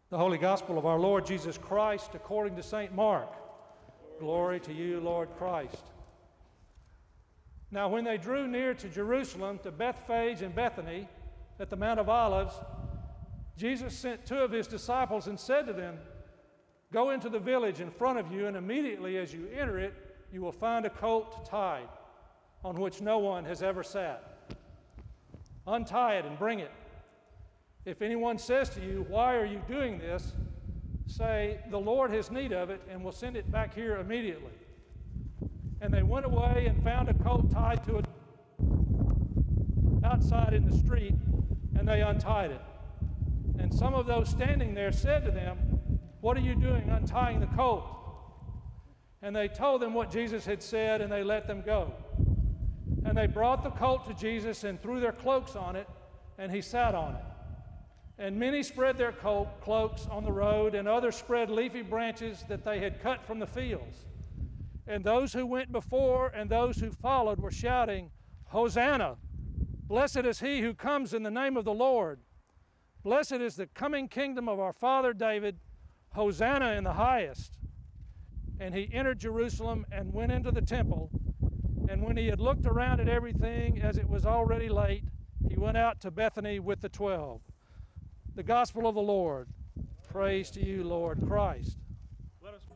The Holy Gospel of our Lord Jesus Christ according to St. Mark. Glory to you, Lord Christ. Now when they drew near to Jerusalem, to Bethphage and Bethany, at the Mount of Olives, Jesus sent two of his disciples and said to them, "Go into the village in front of you, and immediately as you enter it, you will find a colt tied, on which no one has ever sat. Untie it and bring it. If anyone says to you, 'Why are you doing this?' say, 'The Lord has need of it, and will send it back here immediately.'" And they went away and found a colt tied to it outside in the street, and they untied it. And some of those standing there said to them, "What are you doing untying the colt?" And they told them what Jesus had said, and they let them go. And they brought the colt to Jesus and threw their cloaks on it, and he sat on it. And many spread their cloaks on the road, and others spread leafy branches that they had cut from the fields. And those who went before and those who followed were shouting, "Hosanna! Blessed is he who comes in the name of the Lord. Blessed is the coming kingdom of our father David. Hosanna in the highest." And he entered Jerusalem and went into the temple. And when he had looked around at everything, as it was already late, he went out to Bethany with the 12. The Gospel of the Lord. Praise to you, Lord Christ. Let us pray.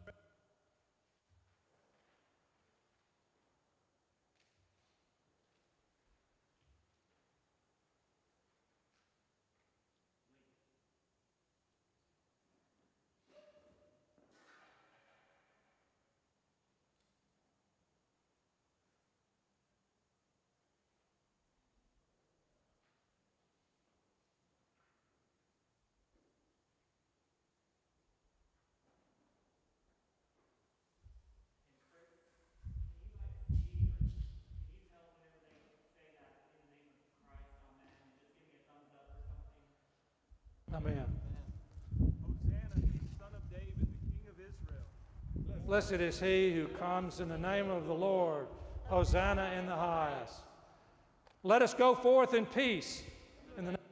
Amen. Hosanna to the Son of David, the King of Israel. Blessed is he who comes in the name of the Lord. Hosanna in the highest. Let us go forth in peace in the name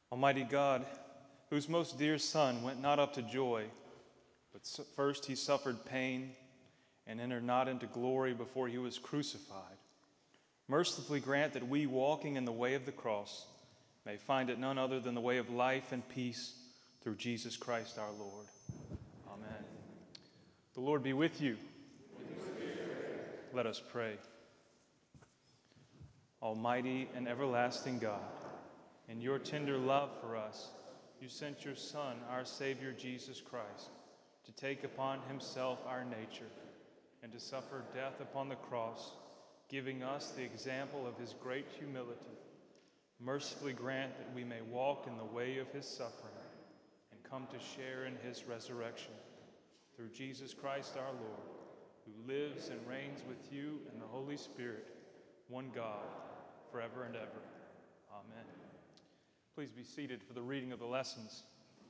Almighty God, whose most dear Son went not up to joy, but first he suffered pain and entered not into glory before he was crucified, mercifully grant that we, walking in the way of the cross, may find it none other than the way of life and peace through Jesus Christ our Lord. Amen. The Lord be with you. Let us pray. Almighty and everlasting God, in your tender love for us, you sent your Son, our Savior Jesus Christ, to take upon himself our nature and to suffer death upon the cross, giving us the example of his great humility. Mercifully grant that we may walk in the way of his suffering and come to share in his resurrection. Through Jesus Christ our Lord, who lives and reigns with you and the Holy Spirit, one God, forever and ever. Amen. Please be seated for the reading of the lessons.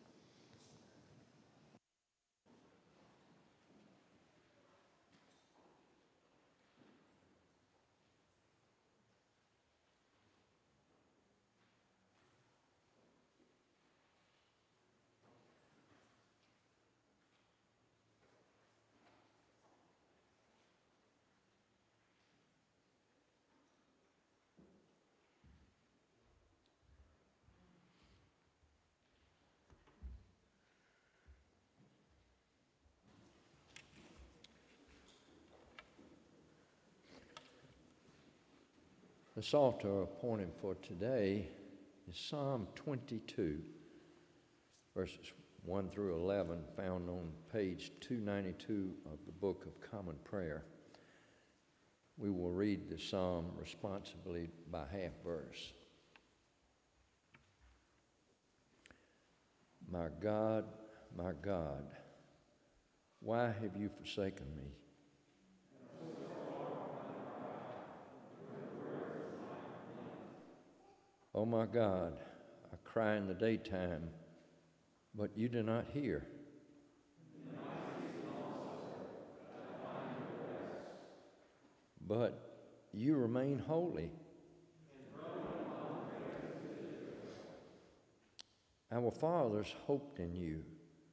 The Psalter appointed for today is Psalm 22, verses 1 through 11, found on page 292 of the Book of Common Prayer. We will read the psalm responsibly by half verse. My God, why have you forsaken me? Oh my God, I cry in the daytime, but you do not hear. But you remain holy. Our fathers hoped in you.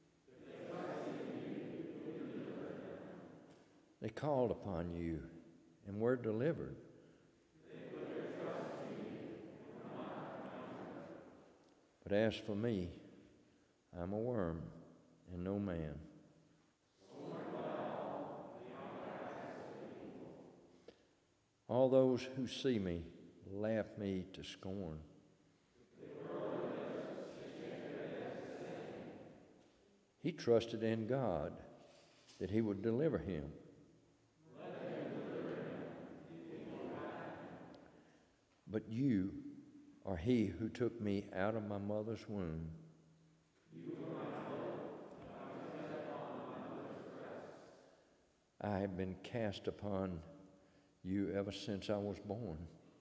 They called upon you and were delivered. But as for me, I'm a worm and no man. All those who see me laugh me to scorn. He trusted in God that he would deliver him. But you are he who took me out of my mother's womb. I have been cast upon you ever since I was born.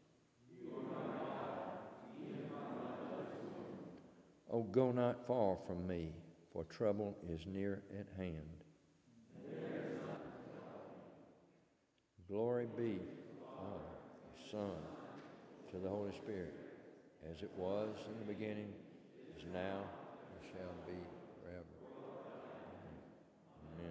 Oh, go not far from me, for trouble is near at hand. Glory be, Father, Son, to the Holy Spirit, as it was in the beginning, is now, and shall be forever. Amen.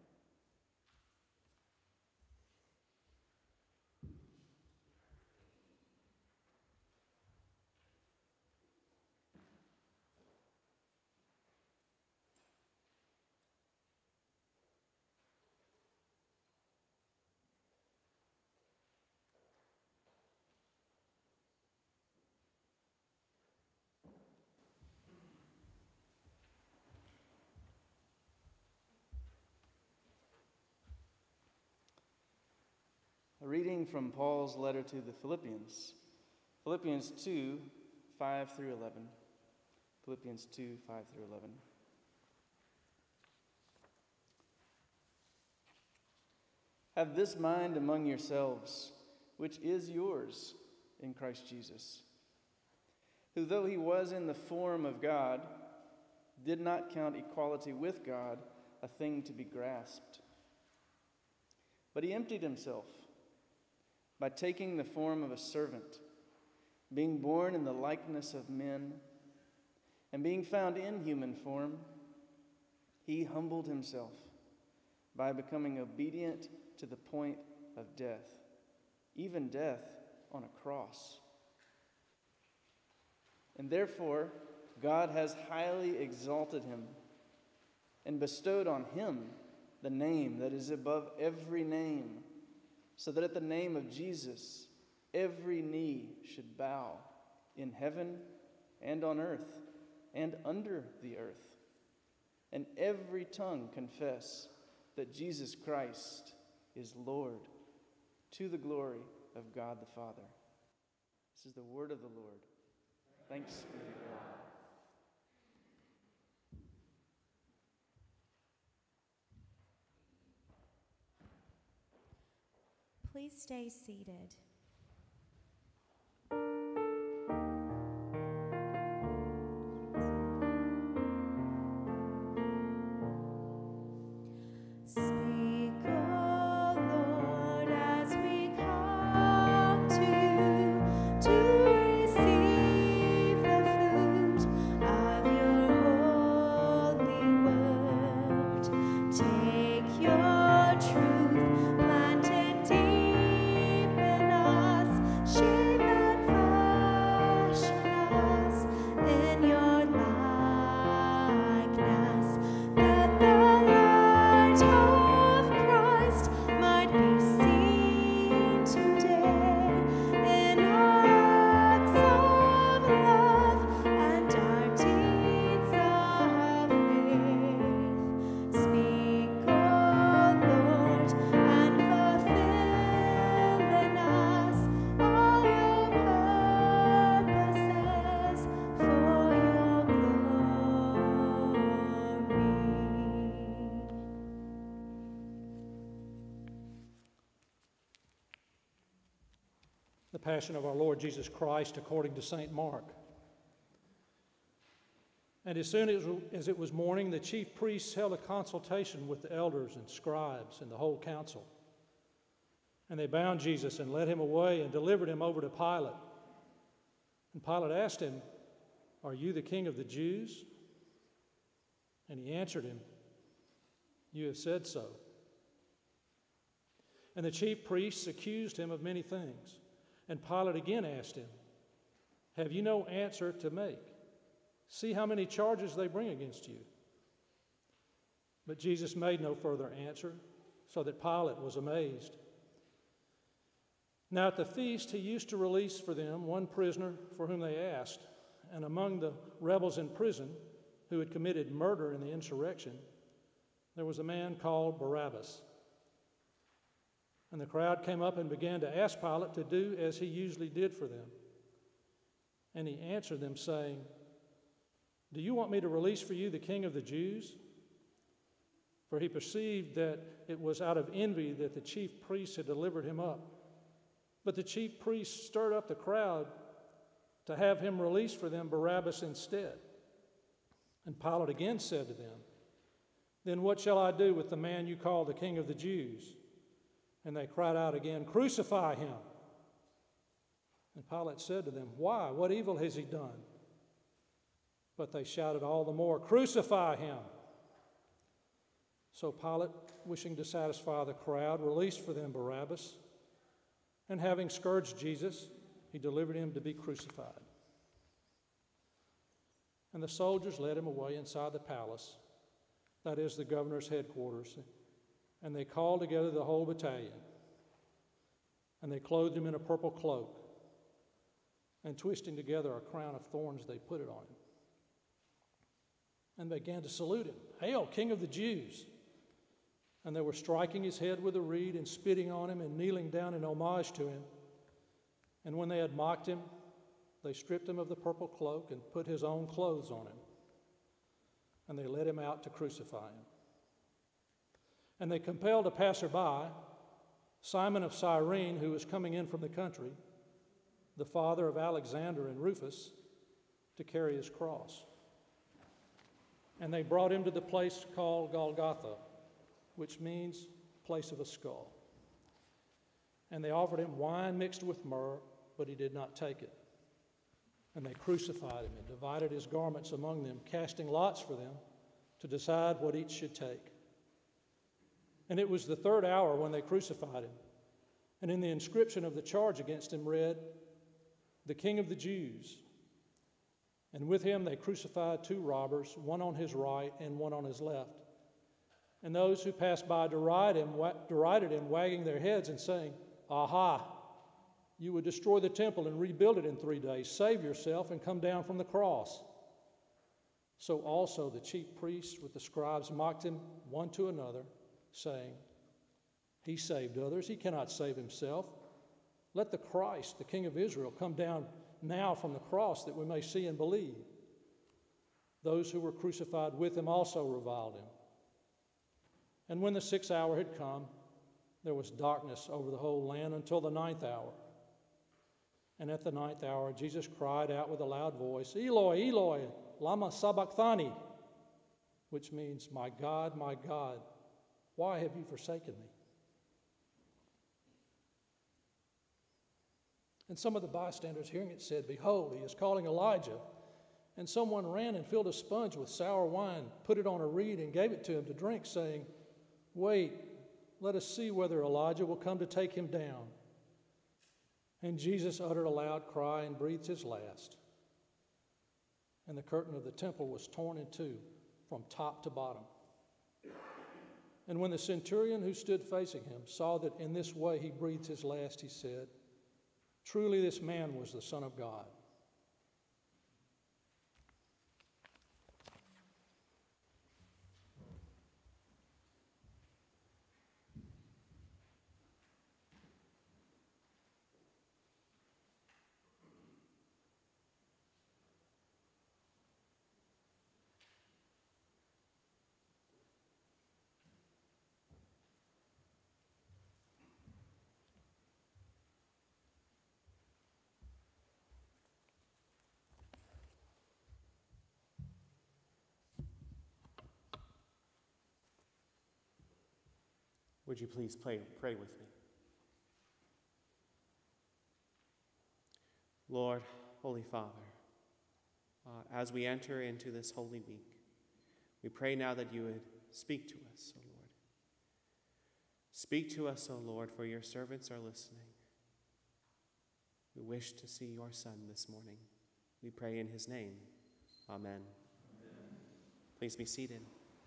A reading from Paul's letter to the Philippians. Philippians 2, 5 through 11. Philippians 2, 5 through 11. Have this mind among yourselves, which is yours in Christ Jesus, who though he was in the form of God, did not count equality with God a thing to be grasped. But he emptied himself by taking the form of a servant, being born in the likeness of men, And being found in human form, he humbled himself by becoming obedient to the point of death, even death on a cross. And therefore, God has highly exalted him and bestowed on him the name that is above every name, so that at the name of Jesus, every knee should bow in heaven and on earth and under the earth, and every tongue confess that Jesus Christ is Lord, to the glory of God the Father. This is the word of the Lord. Thanks be to God. Please stay seated. Speak, O Lord, as we come to you to receive the fruit of your holy word. Take your truth planted deep in us, shape and fashion us in your likeness, that the light of Christ might be seen today in our acts of love and our deeds of faith. Speak, O Lord, and fulfill in us all your purposes for your glory. The Passion of our Lord Jesus Christ according to St. Mark. And as soon as it was morning, the chief priests held a consultation with the elders and scribes and the whole council. And they bound Jesus and led him away and delivered him over to Pilate. And Pilate asked him, "Are you the king of the Jews?" And he answered him, "You have said so." And the chief priests accused him of many things. And Pilate again asked him, "Have you no answer to make? See how many charges they bring against you." But Jesus made no further answer, so that Pilate was amazed. Now at the feast he used to release for them one prisoner for whom they asked. And among the rebels in prison who had committed murder in the insurrection, there was a man called Barabbas. And the crowd came up and began to ask Pilate to do as he usually did for them. And he answered them, saying, "Do you want me to release for you the king of the Jews?" For he perceived that it was out of envy that the chief priests had delivered him up. But the chief priests stirred up the crowd to have him release for them Barabbas instead. And Pilate again said to them, "Then what shall I do with the man you call the king of the Jews?" And they cried out again, "Crucify him!" And Pilate said to them, "Why? What evil has he done?" But they shouted all the more, "Crucify him!" So Pilate, wishing to satisfy the crowd, released for them Barabbas, and having scourged Jesus, he delivered him to be crucified. And the soldiers led him away inside the palace, that is, the governor's headquarters, and they called together the whole battalion. And they clothed him in a purple cloak, and twisting together a crown of thorns, they put it on him. And began to salute him, "Hail, King of the Jews!" And they were striking his head with a reed and spitting on him and kneeling down in homage to him. And when they had mocked him, they stripped him of the purple cloak and put his own clothes on him. And they led him out to crucify him. And they compelled a passerby, Simon of Cyrene, who was coming in from the country, the father of Alexander and Rufus, to carry his cross. And they brought him to the place called Golgotha, which means place of a skull. And they offered him wine mixed with myrrh, but he did not take it. And they crucified him and divided his garments among them, casting lots for them to decide what each should take. And it was the third hour when they crucified him. And in the inscription of the charge against him read, "The King of the Jews." And with him they crucified two robbers, one on his right and one on his left. And those who passed by derided him, wagging their heads and saying, "Aha! You would destroy the temple and rebuild it in 3 days. Save yourself and come down from the cross." So also the chief priests with the scribes mocked him one to another, saying, "He saved others. He cannot save himself. Let the Christ, the King of Israel, come down now from the cross that we may see and believe." Those who were crucified with him also reviled him. And when the 6th hour had come, there was darkness over the whole land until the 9th hour. And at the 9th hour, Jesus cried out with a loud voice, "Eloi, Eloi, lama sabachthani," which means, my God, why have you forsaken me?" And some of the bystanders hearing it said, "Behold, he is calling Elijah." And someone ran and filled a sponge with sour wine, put it on a reed, and gave it to him to drink, saying, "Wait, let us see whether Elijah will come to take him down." And Jesus uttered a loud cry and breathed his last. And the curtain of the temple was torn in two from top to bottom. And when the centurion who stood facing him saw that in this way he breathed his last, he said, "Truly this man was the Son of God." Would you please pray with me? Lord, Holy Father, as we enter into this Holy Week, we pray now that you would speak to us, O Lord. Speak to us, O Lord, for your servants are listening. We wish to see your Son this morning. We pray in his name. Amen. Please be seated.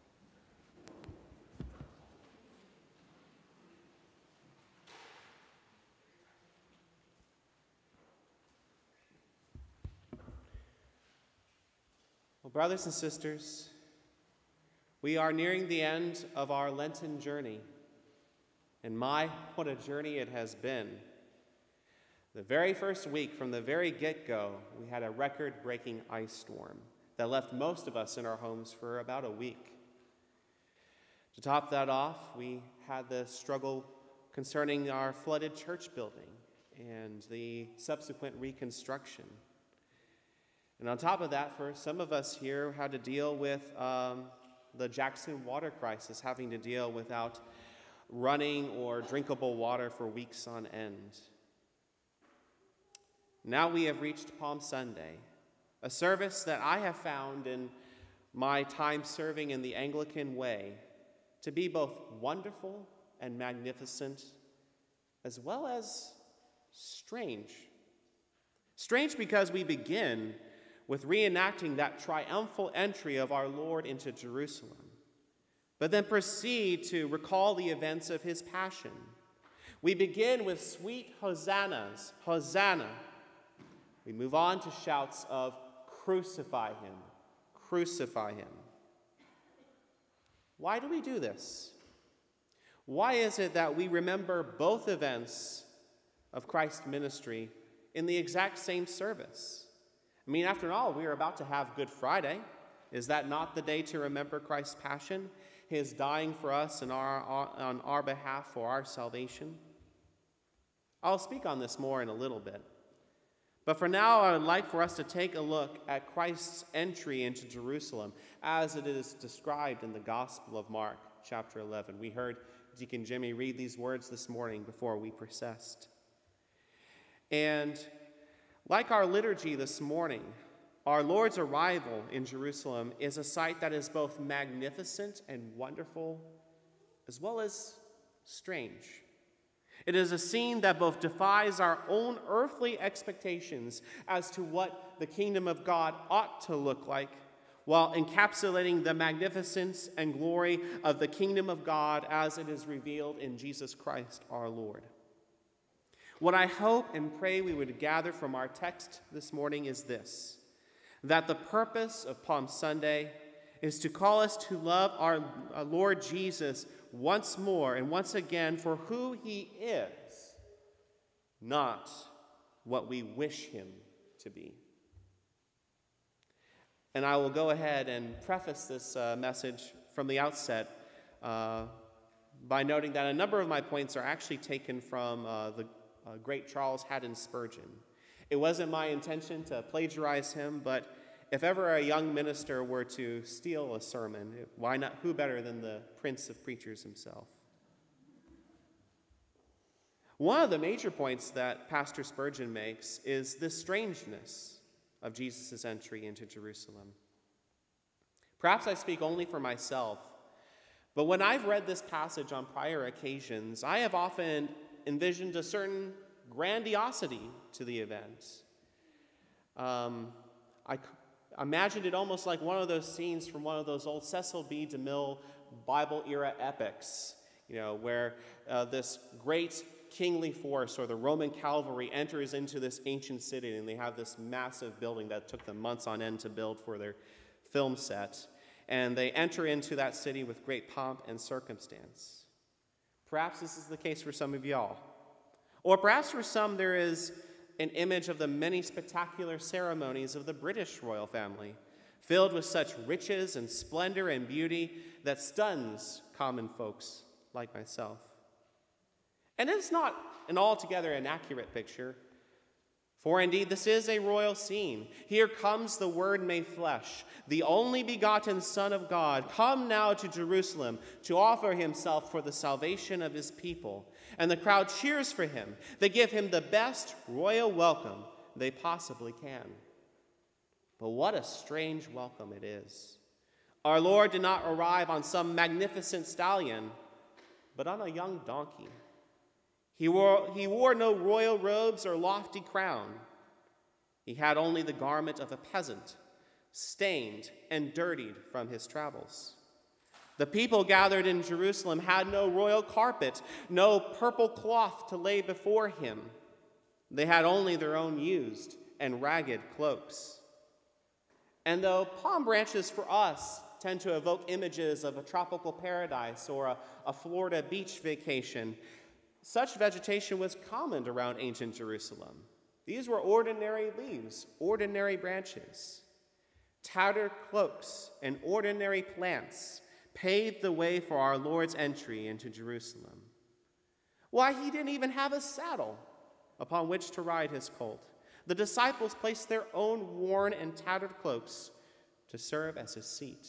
Well, brothers and sisters, we are nearing the end of our Lenten journey. And what a journey it has been. The very first week, from the very get-go, we had a record-breaking ice storm that left most of us in our homes for about a week. To top that off, we had the struggle concerning our flooded church building and the subsequent reconstruction. And on top of that, for some of us here, had to deal with the Jackson water crisis, having to deal without running or drinkable water for weeks on end. Now we have reached Palm Sunday, a service that I have found in my time serving in the Anglican way to be both wonderful and magnificent, as well as strange. Strange because we begin with reenacting that triumphal entry of our Lord into Jerusalem, but then proceed to recall the events of his passion. We begin with sweet hosannas, Hosanna. We move on to shouts of crucify him, crucify him. Why do we do this? Why is it that we remember both events of Christ's ministry in the exact same service? I mean, after all, we are about to have Good Friday. Is that not the day to remember Christ's passion, his dying for us and on our behalf for our salvation? I'll speak on this more in a little bit. But for now, I would like for us to take a look at Christ's entry into Jerusalem as it is described in the Gospel of Mark, chapter 11. We heard Deacon Jimmy read these words this morning before we processed. And Like our liturgy this morning, our Lord's arrival in Jerusalem is a sight that is both magnificent and wonderful, as well as strange. It is a scene that both defies our own earthly expectations as to what the kingdom of God ought to look like, while encapsulating the magnificence and glory of the kingdom of God as it is revealed in Jesus Christ our Lord. What I hope and pray we would gather from our text this morning is this: that the purpose of Palm Sunday is to call us to love our Lord Jesus once more and once again for who he is, not what we wish him to be. And I will go ahead and preface this message from the outset by noting that a number of my points are actually taken from the great Charles Haddon Spurgeon. It wasn't my intention to plagiarize him, but if ever a young minister were to steal a sermon, why not? Who better than the Prince of Preachers himself? One of the major points that Pastor Spurgeon makes is the strangeness of Jesus' entry into Jerusalem. Perhaps I speak only for myself, but when I've read this passage on prior occasions, I have often envisioned a certain grandiosity to the event. I imagined it almost like one of those scenes from one of those old Cecil B. DeMille Bible-era epics, where this great kingly force or the Roman cavalry enters into this ancient city, and they have this massive building that took them months on end to build for their film set. And they enter into that city with great pomp and circumstance. Perhaps this is the case for some of y'all. Or perhaps for some there is an image of the many spectacular ceremonies of the British royal family, filled with such riches and splendor and beauty that stuns common folks like myself. And it's not an altogether inaccurate picture, for indeed this is a royal scene. Here comes the Word made flesh, the only begotten Son of God, come now to Jerusalem to offer himself for the salvation of his people. And the crowd cheers for him. They give him the best royal welcome they possibly can. But what a strange welcome it is. Our Lord did not arrive on some magnificent stallion, but on a young donkey. He wore no royal robes or lofty crown. He had only the garment of a peasant, stained and dirtied from his travels. The people gathered in Jerusalem had no royal carpet, no purple cloth to lay before him. They had only their own used and ragged cloaks. And though palm branches for us tend to evoke images of a tropical paradise or a Florida beach vacation, such vegetation was common around ancient Jerusalem. These were ordinary leaves, ordinary branches. Tattered cloaks and ordinary plants paved the way for our Lord's entry into Jerusalem. Why, he didn't even have a saddle upon which to ride his colt. The disciples placed their own worn and tattered cloaks to serve as his seat.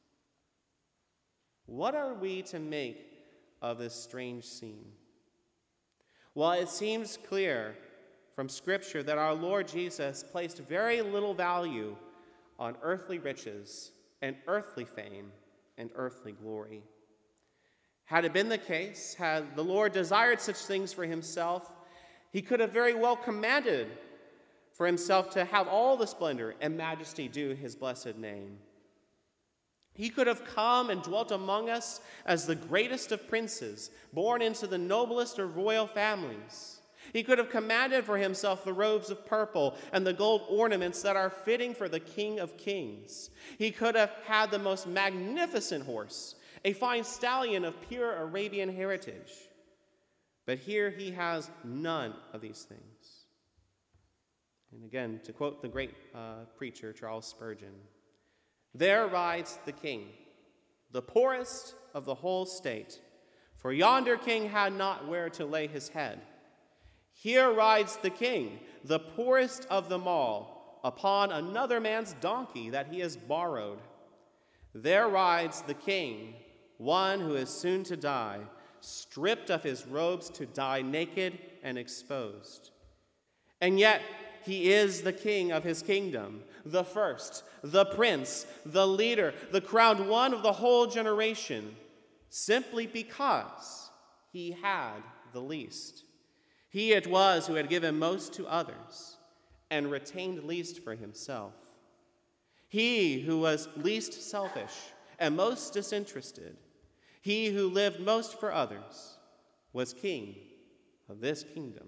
What are we to make of this strange scene? Well, it seems clear from Scripture that our Lord Jesus placed very little value on earthly riches and earthly fame and earthly glory. Had it been the case, had the Lord desired such things for himself, he could have very well commanded for himself to have all the splendor and majesty due his blessed name. He could have come and dwelt among us as the greatest of princes, born into the noblest of royal families. He could have commanded for himself the robes of purple and the gold ornaments that are fitting for the King of Kings. He could have had the most magnificent horse, a fine stallion of pure Arabian heritage. But here he has none of these things. And again, to quote the great preacher Charles Spurgeon, "There rides the king, the poorest of the whole state, for yonder king had not where to lay his head. Here rides the king, the poorest of them all, upon another man's donkey that he has borrowed. There rides the king, one who is soon to die, stripped of his robes to die naked and exposed. And yet he is the king of his kingdom, the first, the prince, the leader, the crowned one of the whole generation, simply because he had the least. He it was who had given most to others and retained least for himself. He who was least selfish and most disinterested, he who lived most for others, was king of this kingdom.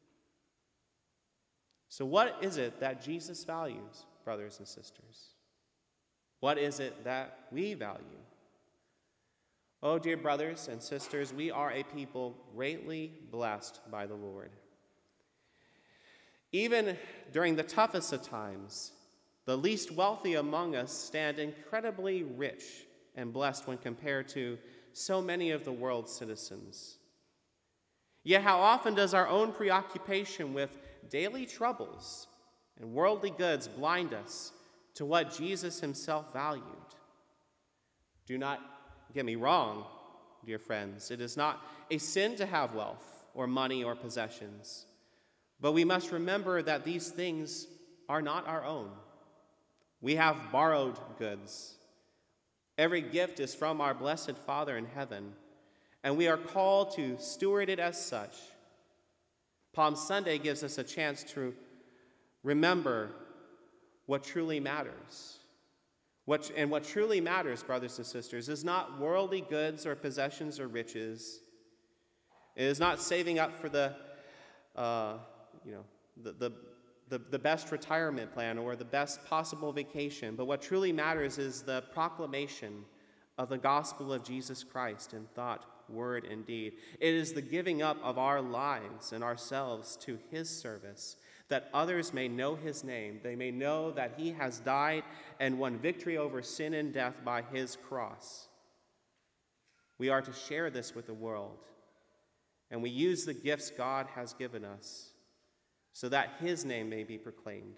So what is it that Jesus values, brothers and sisters? What is it that we value? Oh, dear brothers and sisters, we are a people greatly blessed by the Lord. Even during the toughest of times, the least wealthy among us stand incredibly rich and blessed when compared to so many of the world's citizens. Yet how often does our own preoccupation with daily troubles and worldly goods blind us to what Jesus himself valued? Do not get me wrong, dear friends. It is not a sin to have wealth or money or possessions, but we must remember that these things are not our own. We have borrowed goods. Every gift is from our blessed Father in heaven, and we are called to steward it as such. Palm Sunday gives us a chance to remember what truly matters. What truly matters, brothers and sisters, is not worldly goods or possessions or riches. It is not saving up for the best retirement plan or the best possible vacation. But what truly matters is the proclamation of the gospel of Jesus Christ in thought, word, and deed. It is the giving up of our lives and ourselves to his service, that others may know his name. They may know that he has died and won victory over sin and death by his cross. We are to share this with the world, and we use the gifts God has given us so that his name may be proclaimed.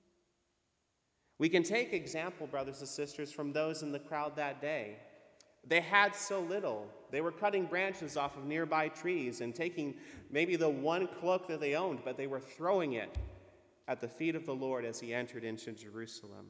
We can take example, brothers and sisters, from those in the crowd that day. They had so little. They were cutting branches off of nearby trees and taking maybe the one cloak that they owned, but they were throwing it at the feet of the Lord as he entered into Jerusalem.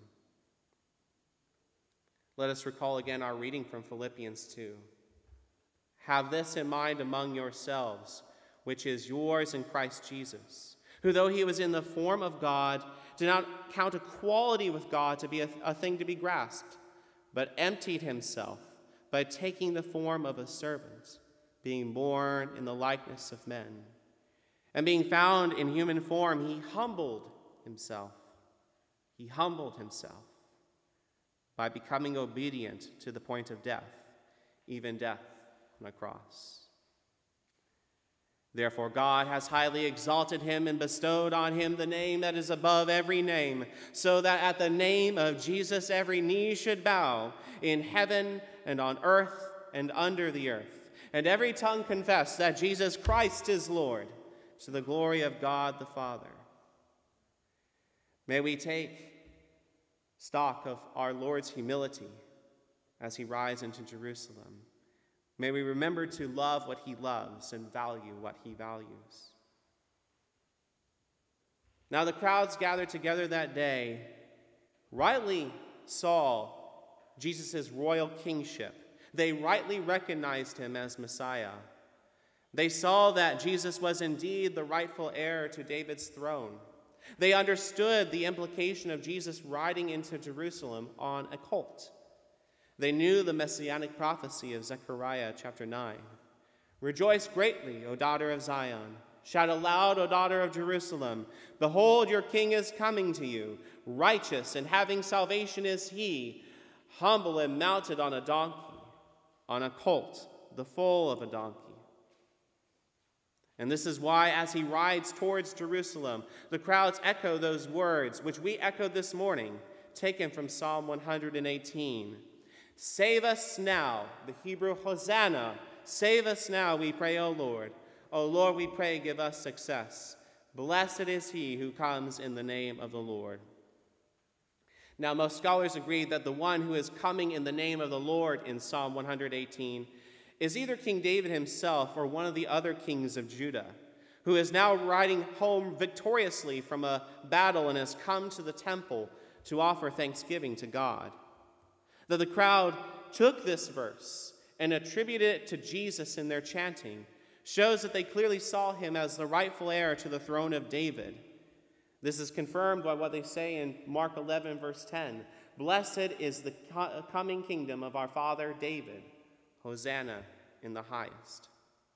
Let us recall again our reading from Philippians 2. Have this in mind among yourselves, which is yours in Christ Jesus, who, though he was in the form of God, did not count equality with God to be a thing to be grasped, but emptied himself by taking the form of a servant, being born in the likeness of men. And being found in human form, he humbled himself. He humbled himself by becoming obedient to the point of death, even death on a cross. Therefore, God has highly exalted him and bestowed on him the name that is above every name, so that at the name of Jesus every knee should bow in heaven and on earth and under the earth, and every tongue confess that Jesus Christ is Lord, to the glory of God the Father. May we take stock of our Lord's humility as he rides into Jerusalem. May we remember to love what he loves and value what he values. Now the crowds gathered together that day rightly saw Jesus' royal kingship. They rightly recognized him as Messiah. They saw that Jesus was indeed the rightful heir to David's throne. They understood the implication of Jesus riding into Jerusalem on a colt. They knew the messianic prophecy of Zechariah chapter 9. Rejoice greatly, O daughter of Zion. Shout aloud, O daughter of Jerusalem. Behold, your king is coming to you. Righteous and having salvation is he, humble and mounted on a donkey, on a colt, the foal of a donkey. And this is why, as he rides towards Jerusalem, the crowds echo those words, which we echoed this morning, taken from Psalm 118. Save us now, the Hebrew Hosanna. Save us now, we pray, O Lord. O Lord, we pray, give us success. Blessed is he who comes in the name of the Lord. Now, most scholars agree that the one who is coming in the name of the Lord in Psalm 118 is either King David himself or one of the other kings of Judah, who is now riding home victoriously from a battle and has come to the temple to offer thanksgiving to God. That the crowd took this verse and attributed it to Jesus in their chanting shows that they clearly saw him as the rightful heir to the throne of David. This is confirmed by what they say in Mark 11, verse 10. Blessed is the coming kingdom of our father David. Hosanna in the highest.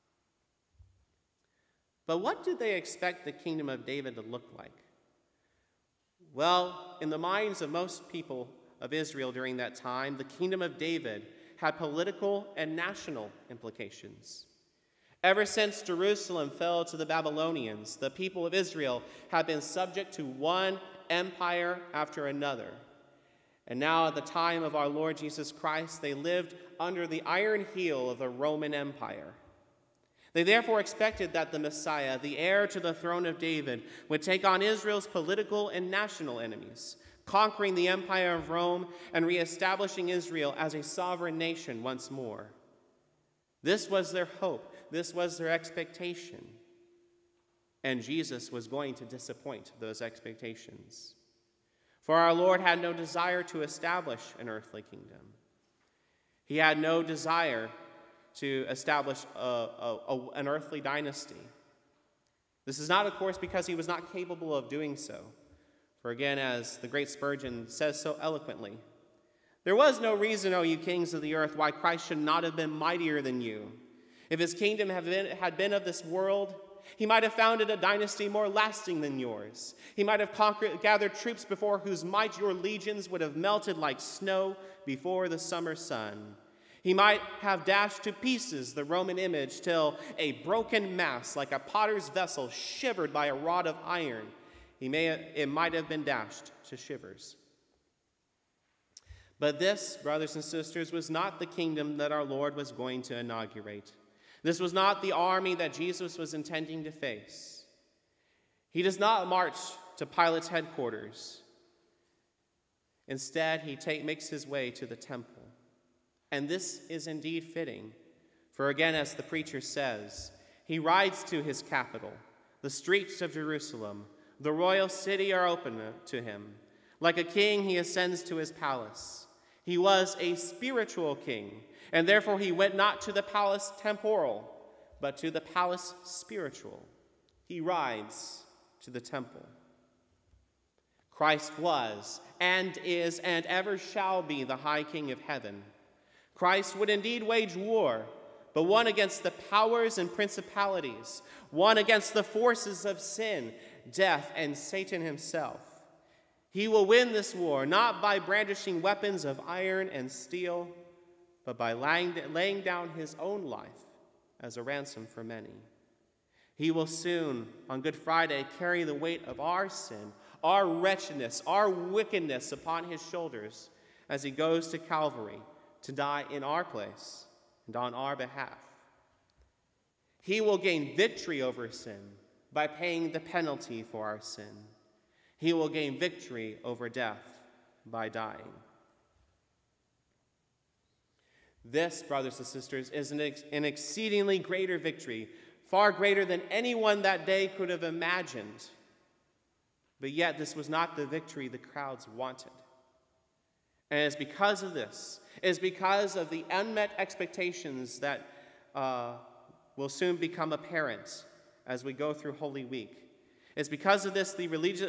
But what did they expect the kingdom of David to look like? Well, in the minds of most people of Israel during that time, the kingdom of David had political and national implications. Ever since Jerusalem fell to the Babylonians, the people of Israel had been subject to one empire after another. And now at the time of our Lord Jesus Christ, they lived under the iron heel of the Roman Empire. They therefore expected that the Messiah, the heir to the throne of David, would take on Israel's political and national enemies, conquering the empire of Rome and reestablishing Israel as a sovereign nation once more. This was their hope. This was their expectation. And Jesus was going to disappoint those expectations. For our Lord had no desire to establish an earthly kingdom. He had no desire to establish an earthly dynasty. This is not, of course, because he was not capable of doing so. For again, as the great Spurgeon says so eloquently, there was no reason, O you kings of the earth, why Christ should not have been mightier than you. If his kingdom had been of this world, he might have founded a dynasty more lasting than yours. He might have gathered troops before whose might your legions would have melted like snow before the summer sun. He might have dashed to pieces the Roman image till a broken mass, like a potter's vessel shivered by a rod of iron, it might have been dashed to shivers. But this, brothers and sisters, was not the kingdom that our Lord was going to inaugurate. This was not the army that Jesus was intending to face. He does not march to Pilate's headquarters. Instead, he makes his way to the temple. And this is indeed fitting. For again, as the preacher says, he rides to his capital. The streets of Jerusalem, the royal city, are open to him. Like a king, he ascends to his palace. He was a spiritual king, and therefore he went not to the palace temporal, but to the palace spiritual. He rides to the temple. Christ was, and is, and ever shall be the high king of heaven. Christ would indeed wage war, but one against the powers and principalities, one against the forces of sin, death, and Satan himself. He will win this war, not by brandishing weapons of iron and steel, but by laying down his own life as a ransom for many. He will soon, on Good Friday, carry the weight of our sin, our wretchedness, our wickedness upon his shoulders as he goes to Calvary to die in our place and on our behalf. He will gain victory over sin by paying the penalty for our sin. He will gain victory over death by dying. This, brothers and sisters, is an exceedingly greater victory, far greater than anyone that day could have imagined. But yet, this was not the victory the crowds wanted. And it is because of this, it is because of the unmet expectations that will soon become apparent as we go through Holy Week. It's because of this the religious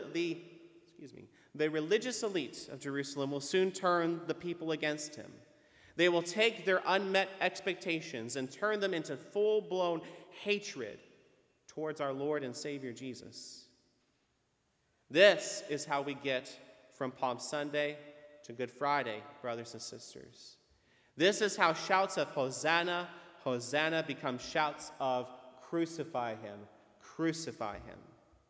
elite of Jerusalem will soon turn the people against him. They will take their unmet expectations and turn them into full-blown hatred towards our Lord and Savior Jesus. This is how we get from Palm Sunday to Good Friday, brothers and sisters. This is how shouts of Hosanna, Hosanna become shouts of crucify him, crucify him.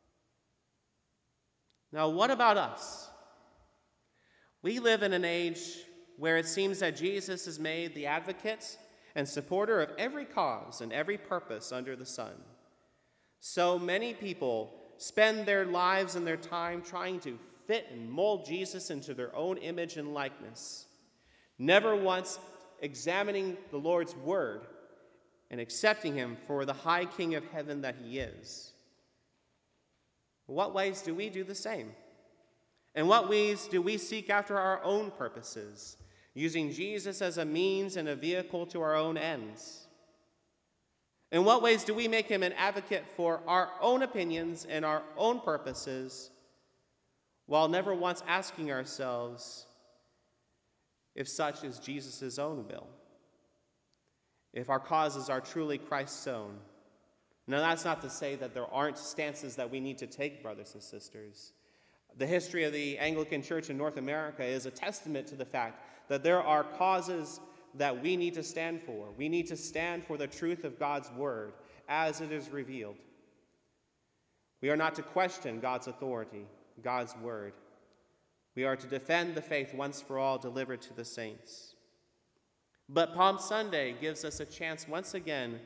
Now, what about us? We live in an age where it seems that Jesus is made the advocate and supporter of every cause and every purpose under the sun. So many people spend their lives and their time trying to fit and mold Jesus into their own image and likeness, never once examining the Lord's word and accepting him for the high King of heaven that he is. What ways do we do the same? In what ways do we seek after our own purposes, using Jesus as a means and a vehicle to our own ends? In what ways do we make him an advocate for our own opinions and our own purposes, while never once asking ourselves if such is Jesus' own will? If our causes are truly Christ's own? Now, that's not to say that there aren't stances that we need to take, brothers and sisters. The history of the Anglican Church in North America is a testament to the fact that there are causes that we need to stand for. We need to stand for the truth of God's word as it is revealed. We are not to question God's authority, God's word. We are to defend the faith once for all delivered to the saints. But Palm Sunday gives us a chance once again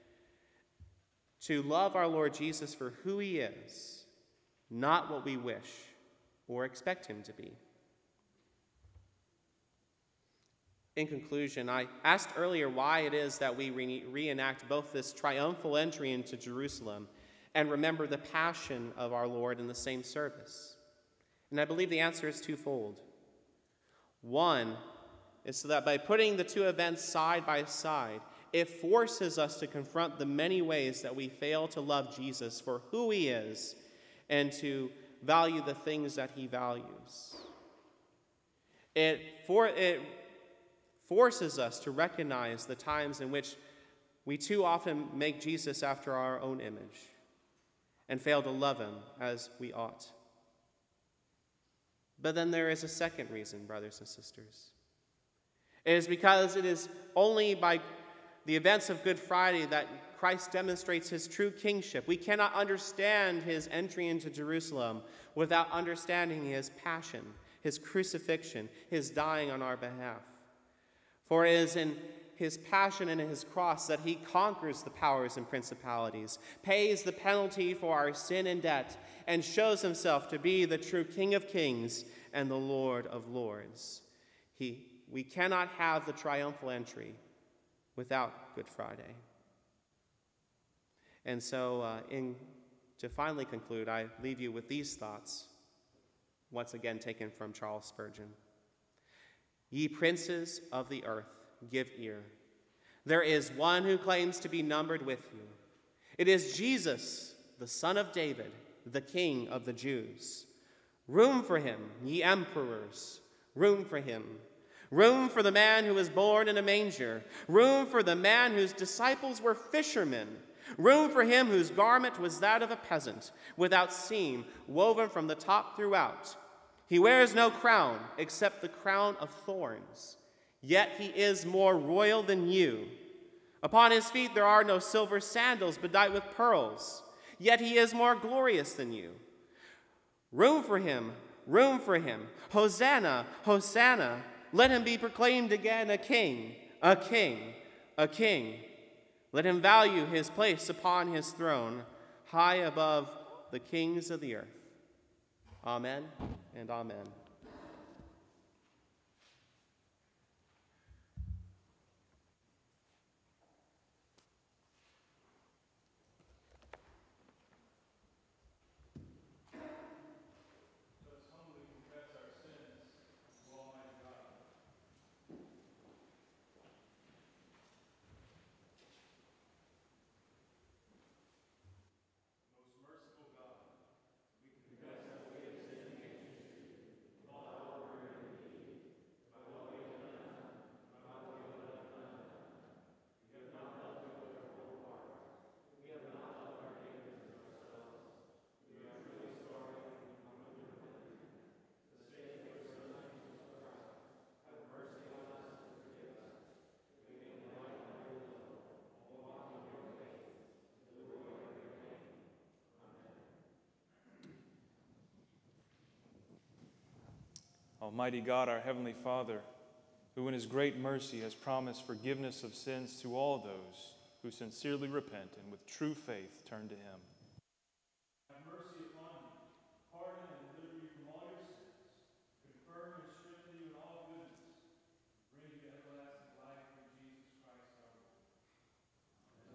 to love our Lord Jesus for who he is, not what we wish or expect him to be. In conclusion, I asked earlier why it is that we reenact both this triumphal entry into Jerusalem and remember the passion of our Lord in the same service. And I believe the answer is twofold. One is so that by putting the two events side by side, it forces us to confront the many ways that we fail to love Jesus for who he is and to value the things that he values. It forces us to recognize the times in which we too often make Jesus after our own image and fail to love him as we ought. But then there is a second reason, brothers and sisters. It is because it is only by the events of Good Friday that Christ demonstrates his true kingship. We cannot understand his entry into Jerusalem without understanding his passion, his crucifixion, his dying on our behalf. For it is in his passion and in his cross that he conquers the powers and principalities, pays the penalty for our sin and debt, and shows himself to be the true King of kings and the Lord of lords. We cannot have the triumphal entry without Good Friday. And so, to finally conclude, I leave you with these thoughts, once again taken from Charles Spurgeon. Ye princes of the earth, give ear. There is one who claims to be numbered with you. It is Jesus, the Son of David, the King of the Jews. Room for him, ye emperors, room for him. Room for the man who was born in a manger. Room for the man whose disciples were fishermen. Room for him whose garment was that of a peasant, without seam, woven from the top throughout. He wears no crown except the crown of thorns, yet he is more royal than you. Upon his feet there are no silver sandals bedight with pearls, yet he is more glorious than you. Room for him, room for him. Hosanna, Hosanna. Let him be proclaimed again a king, a king, a king. Let him value his place upon his throne, high above the kings of the earth. Amen and amen. Almighty God, our Heavenly Father, who in his great mercy has promised forgiveness of sins to all those who sincerely repent and with true faith turn to him. Have mercy upon you, pardon and deliver you from all your sins, confirm and strengthen you in all goodness, and bring you to everlasting life through Jesus Christ our Lord.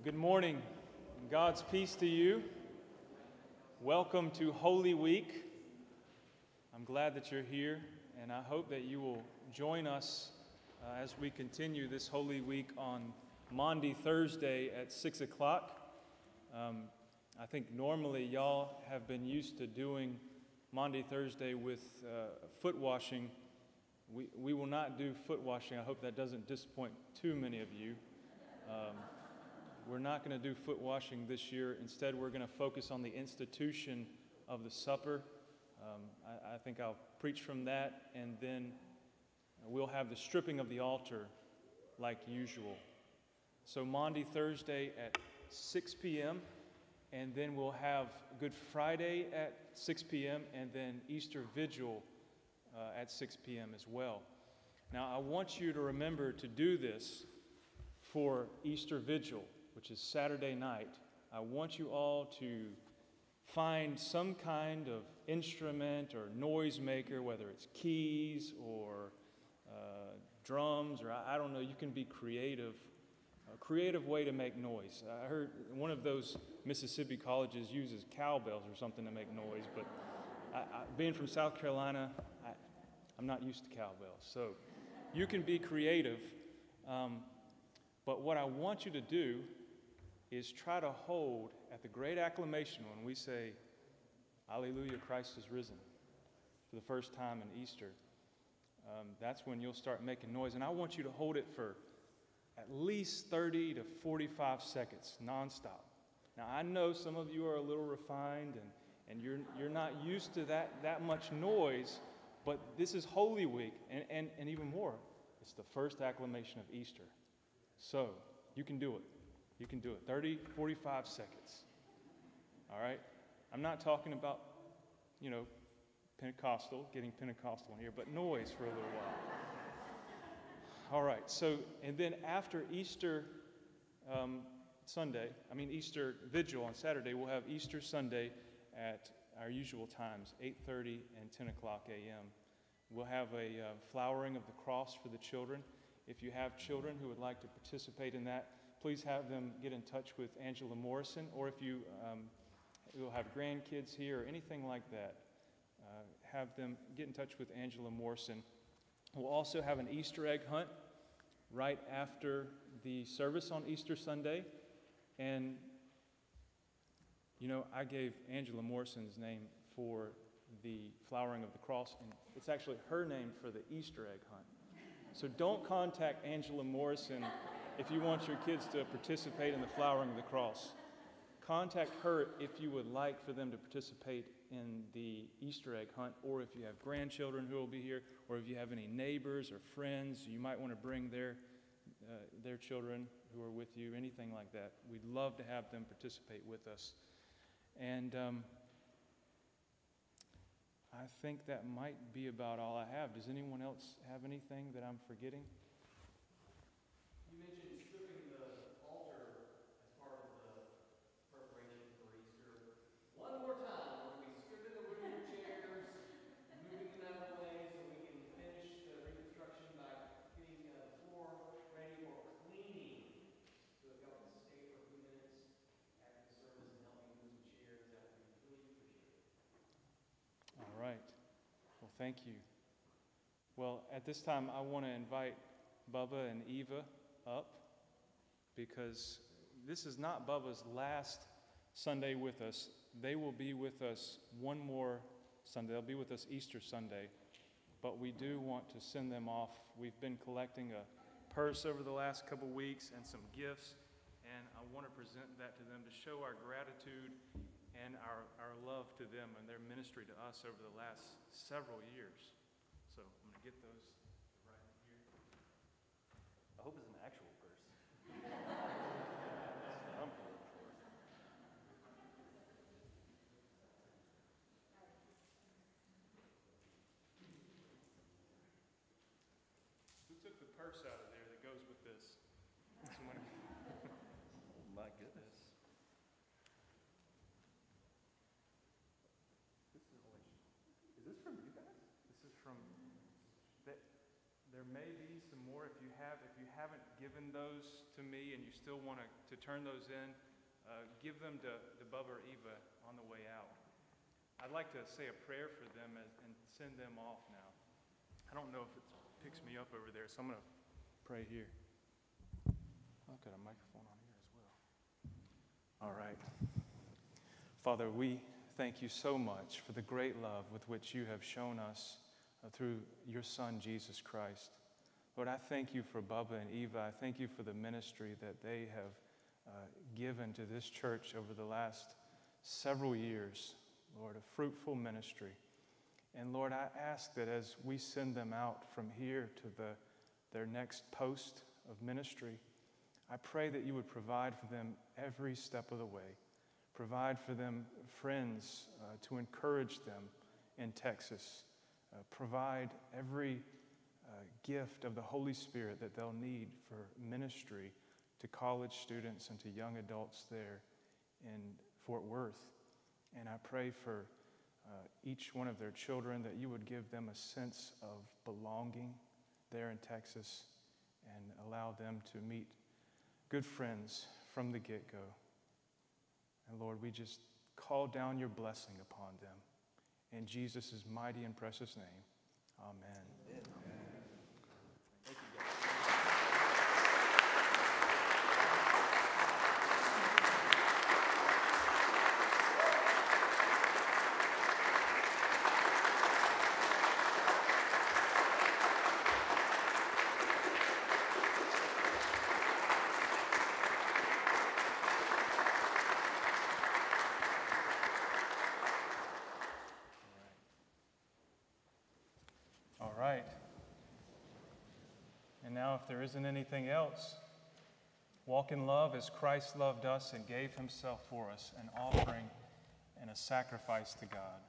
Well, good morning. God's peace to you. Welcome to Holy Week. I'm glad that you're here, and I hope that you will join us as we continue this Holy Week on Maundy Thursday at 6 o'clock. I think normally y'all have been used to doing Maundy Thursday with foot washing. We will not do foot washing. I hope that doesn't disappoint too many of you. We're not going to do foot washing this year. Instead, we're going to focus on the institution of the supper. I think I'll preach from that, and then we'll have the stripping of the altar like usual. So Maundy Thursday at 6 p.m., and then we'll have Good Friday at 6 p.m., and then Easter Vigil at 6 p.m. as well. Now, I want you to remember to do this for Easter Vigil, which is Saturday night. I want you all to find some kind of instrument or noisemaker, whether it's keys or drums, or I don't know, you can be creative. A creative way to make noise. I heard one of those Mississippi colleges uses cowbells or something to make noise, but being from South Carolina, I'm not used to cowbells. So you can be creative, but what I want you to do is try to hold at the great acclamation when we say, Alleluia, Christ is risen, for the first time in Easter. That's when you'll start making noise. And I want you to hold it for at least 30 to 45 seconds, nonstop. Now, I know some of you are a little refined and you're not used to that much noise, but this is Holy Week, and even more, it's the first acclamation of Easter. So, you can do it. You can do it. 30, 45 seconds. All right? I'm not talking about, Pentecostal, getting Pentecostal in here, but noise for a little while. All right, so, and then after Easter Easter Vigil on Saturday, we'll have Easter Sunday at our usual times, 8:30 and 10 o'clock a.m. We'll have a flowering of the cross for the children. If you have children who would like to participate in that, please have them get in touch with Angela Morrison, or if you will have grandkids here or anything like that, have them get in touch with Angela Morrison. We'll also have an Easter egg hunt right after the service on Easter Sunday. And, I gave Angela Morrison's name for the flowering of the cross, and it's actually her name for the Easter egg hunt. So don't contact Angela Morrison if you want your kids to participate in the flowering of the cross. Contact her if you would like for them to participate in the Easter egg hunt, or if you have grandchildren who will be here, or if you have any neighbors or friends you might want to bring their children who are with you, anything like that. We'd love to have them participate with us. And I think that might be about all I have. Does anyone else have anything that I'm forgetting? You mentioned stripping the altar as part of the preparation for Easter. One more time, when we stripping the wooden chairs, moving them out of the way so we can finish the reconstruction by getting the floor ready for cleaning. So if y'all can stay for a few minutes after the service and help me move some chairs, that would be really appreciated. All right. Well, thank you. Well, at this time, I want to invite Bubba and Eva up, because this is not Bubba's last Sunday with us. They will be with us one more Sunday. They'll be with us Easter Sunday, but we do want to send them off. We've been collecting a purse over the last couple weeks and some gifts, and I want to present that to them to show our gratitude and our love to them and their ministry to us over the last several years. So I'm going to get those right here. I hope it's an actual purse. I'm pulling for it. Who took the purse out of there that goes with this? Somebody. Oh my goodness. Is this from you guys? This is from their may be some more. If you haven't given those to me and you still want to turn those in, give them to Bubba or Eva on the way out. I'd like to say a prayer for them and send them off now. I don't know if it picks me up over there, so I'm going to pray here. I've got a microphone on here as well. All right. Father, we thank you so much for the great love with which you have shown us through your Son, Jesus Christ. Lord, I thank you for Bubba and Eva. I thank you for the ministry that they have given to this church over the last several years. Lord, a fruitful ministry. And Lord, I ask that as we send them out from here to their next post of ministry, I pray that you would provide for them every step of the way. Provide for them friends to encourage them in Texas. Provide every gift of the Holy Spirit that they'll need for ministry to college students and to young adults there in Fort Worth. And I pray for each one of their children that you would give them a sense of belonging there in Texas and allow them to meet good friends from the get-go. And Lord, we just call down your blessing upon them. In Jesus' mighty and precious name, amen. Amen. Thank you, guys. All right. And now, if there isn't anything else, walk in love as Christ loved us and gave himself for us, an offering and a sacrifice to God.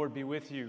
Lord be with you.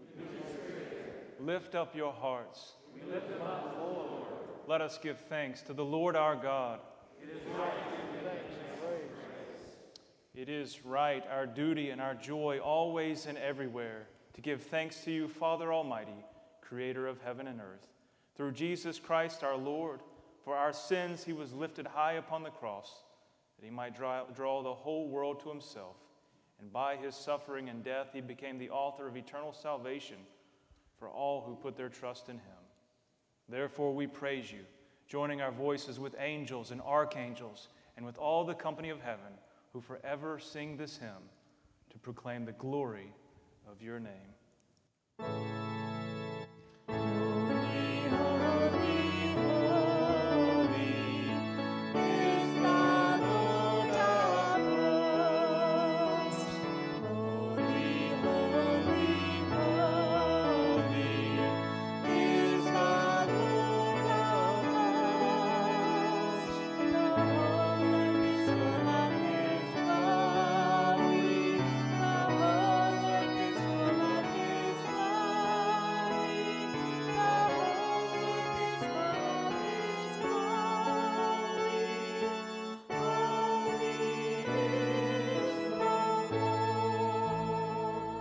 Lift up your hearts. We lift them up, O Lord. Let us give thanks to the Lord our God. It is right to give thanks and praise. It is right, our duty and our joy, always and everywhere, to give thanks to you, Father Almighty, Creator of heaven and earth. Through Jesus Christ our Lord, for our sins he was lifted high upon the cross, that he might draw the whole world to himself. And by his suffering and death he became the author of eternal salvation for all who put their trust in him. Therefore we praise you, joining our voices with angels and archangels and with all the company of heaven, who forever sing this hymn to proclaim the glory of your name. Holy, holy, holy is the Lord of hosts. Holy, holy, holy is the Lord of hosts. The whole earth is full of his glory. The whole earth is full of his glory. The whole earth is full of his glory. Holy is the Lord.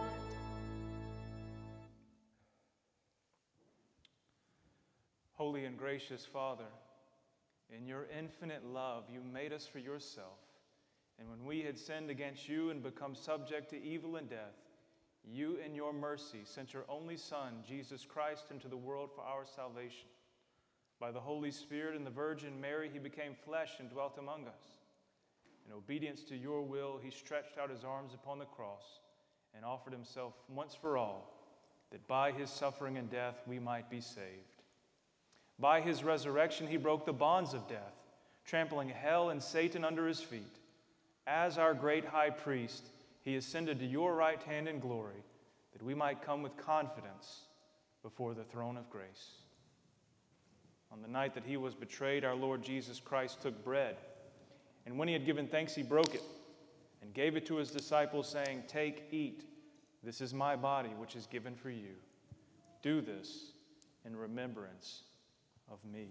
Holy and gracious Father, in your infinite love you made us for yourself, and when we had sinned against you and become subject to evil and death, you in your mercy sent your only Son, Jesus Christ, into the world for our salvation. By the Holy Spirit and the Virgin Mary he became flesh and dwelt among us. In obedience to your will, he stretched out his arms upon the cross and offered himself once for all, that by his suffering and death we might be saved. By his resurrection, he broke the bonds of death, trampling hell and Satan under his feet. As our great high priest, he ascended to your right hand in glory, that we might come with confidence before the throne of grace. On the night that he was betrayed, our Lord Jesus Christ took bread, and when he had given thanks, he broke it and gave it to his disciples, saying, "Take, eat. This is my body, which is given for you. Do this in remembrance of me."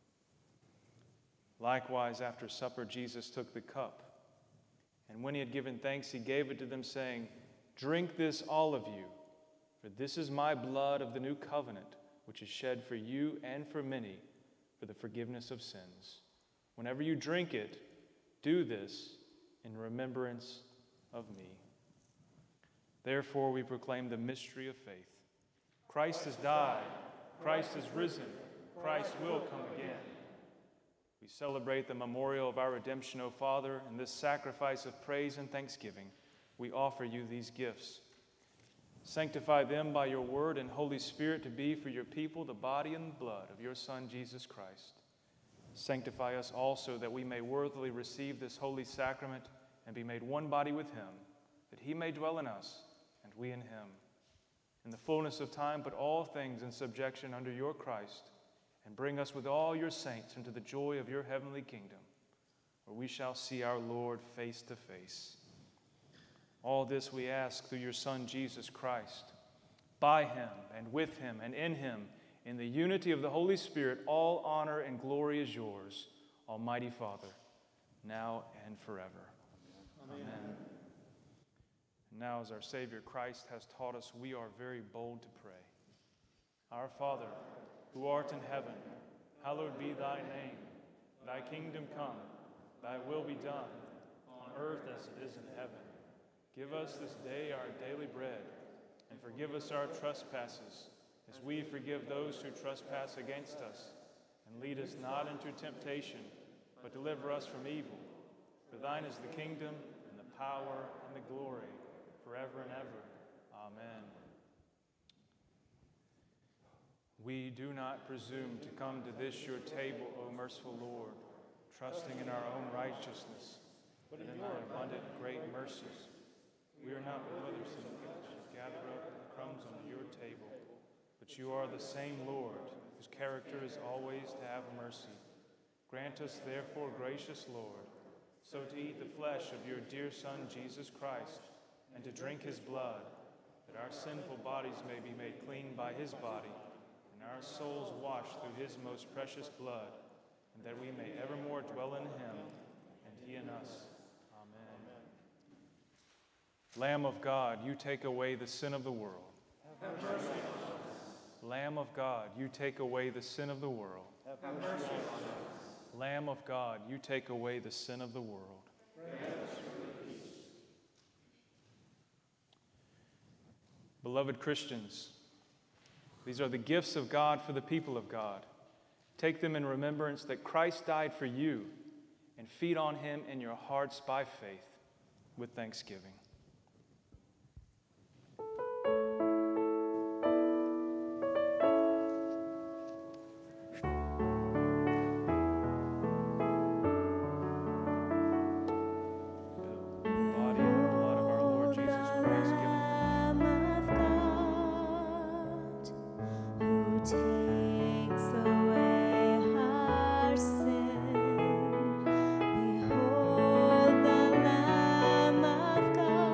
Likewise, after supper, Jesus took the cup, and when he had given thanks, he gave it to them, saying, "Drink this, all of you, for this is my blood of the new covenant, which is shed for you and for many for the forgiveness of sins. Whenever you drink it, do this in remembrance of me." Therefore, we proclaim the mystery of faith. Christ has died. Christ has risen. Christ will come again. We celebrate the memorial of our redemption, O Father, and this sacrifice of praise and thanksgiving. We offer you these gifts. Sanctify them by your word and Holy Spirit to be for your people the body and blood of your Son, Jesus Christ. Sanctify us also that we may worthily receive this holy sacrament and be made one body with him, that he may dwell in us and we in him. In the fullness of time, put all things in subjection under your Christ, and bring us with all your saints into the joy of your heavenly kingdom, where we shall see our Lord face to face. All this we ask through your Son, Jesus Christ. By him and with him and in him, in the unity of the Holy Spirit, all honor and glory is yours, Almighty Father, now and forever. Amen. And now, as our Savior Christ has taught us, we are very bold to pray. Our Father, who art in heaven, hallowed be thy name. Thy kingdom come, thy will be done, on earth as it is in heaven. Give us this day our daily bread, and forgive us our trespasses, as we forgive those who trespass against us. And lead us not into temptation, but deliver us from evil. For thine is the kingdom, and the power, and the glory, forever and ever. Amen. We do not presume to come to this your table, O merciful Lord, trusting in our own righteousness, but in thy abundant great mercies. We are not brothers in the flesh who gather up the crumbs on your table, but you are the same Lord, whose character is always to have mercy. Grant us, therefore, gracious Lord, so to eat the flesh of your dear Son, Jesus Christ, and to drink his blood, that that our sinful bodies may be made clean by his body, and our souls washed through his most precious blood, and that we may evermore dwell in him, and he in us. Amen. Lamb of God, you take away the sin of the world. Have mercy on us. Lamb of God, you take away the sin of the world. Have mercy on us. Lamb of God, you take away the sin of the world. Beloved Christians, these are the gifts of God for the people of God. Take them in remembrance that Christ died for you, and feed on him in your hearts by faith with thanksgiving. Behold the Lamb of God.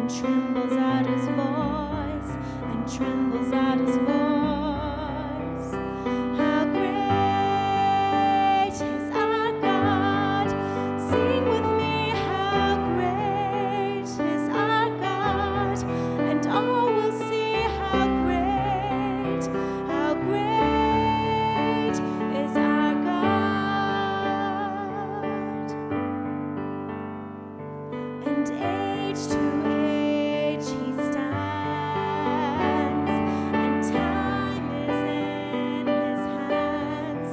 and trembles at his voice, and trembles at his voice. How great is our God! Sing with me, how great is our God! And all will see how great is our God. And age to age he stands, and time is in his hands,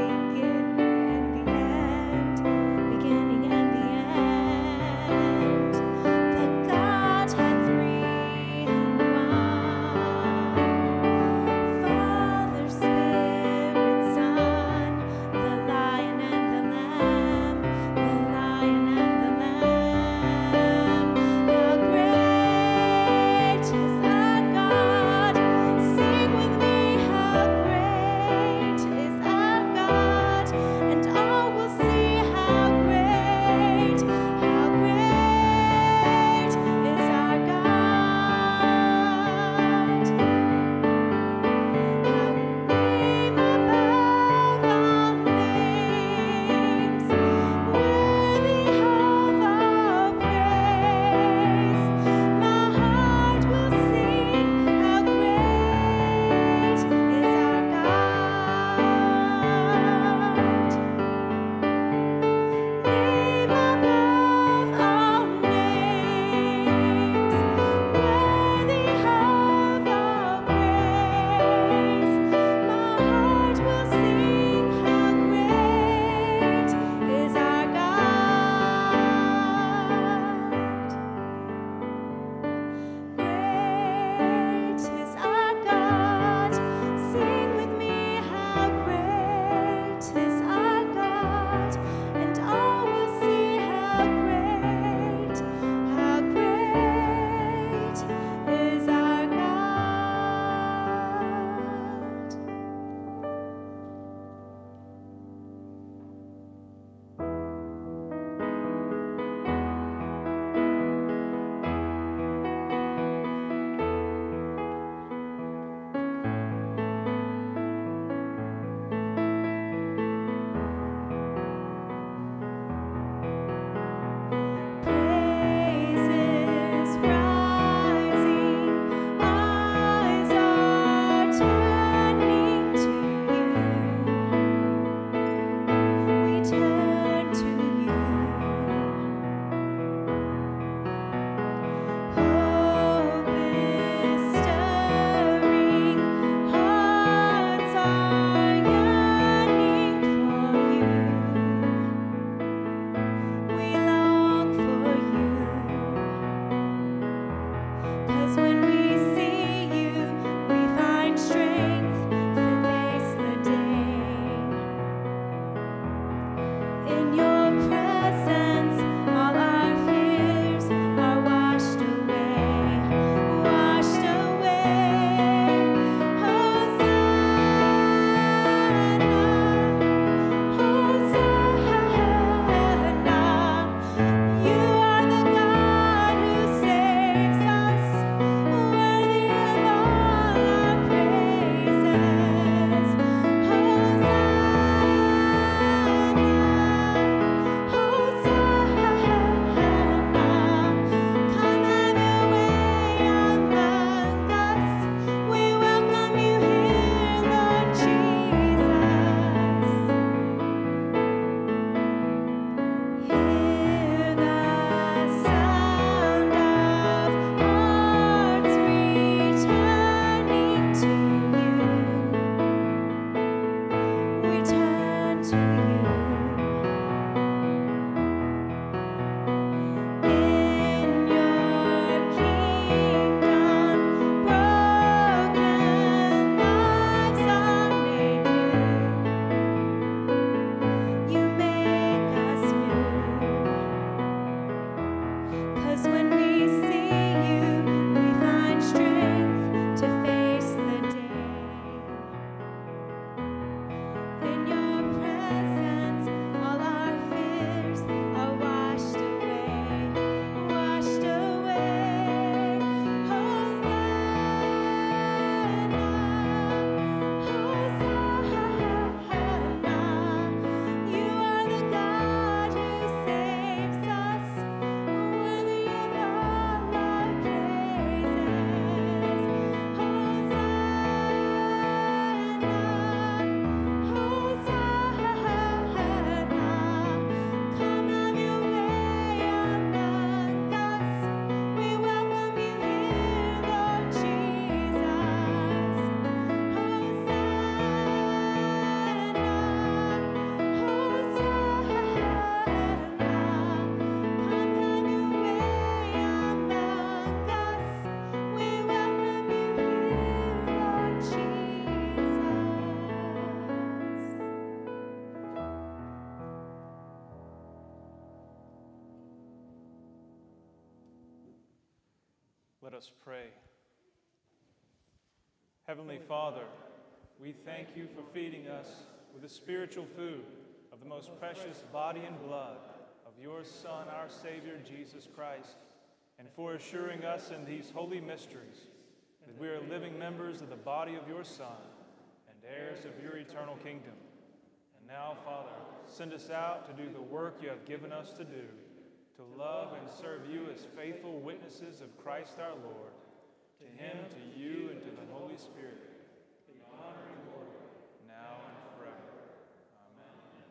beginning and the end. The Godhead three in one, Father, Spirit, Son, the Lion and the Lamb, the Lion and the Lamb. Let us pray. Heavenly Father, we thank you for feeding us with the spiritual food of the most precious body and blood of your Son, our Savior, Jesus Christ, and for assuring us in these holy mysteries that we are living members of the body of your Son and heirs of your eternal kingdom. And now, Father, send us out to do the work you have given us to do, to love and serve you as faithful witnesses of Christ our Lord. To him, to you, and to the Holy Spirit, be honor and glory, now and forever. Amen.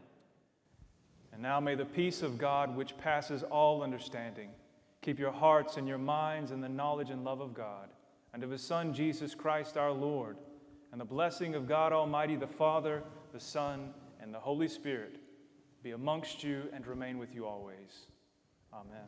And now may the peace of God, which passes all understanding, keep your hearts and your minds in the knowledge and love of God, and of his Son, Jesus Christ our Lord, and the blessing of God Almighty, the Father, the Son, and the Holy Spirit be amongst you and remain with you always. Amen.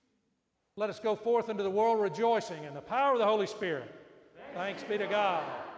Let us go forth into the world rejoicing in the power of the Holy Spirit. Thanks be to God.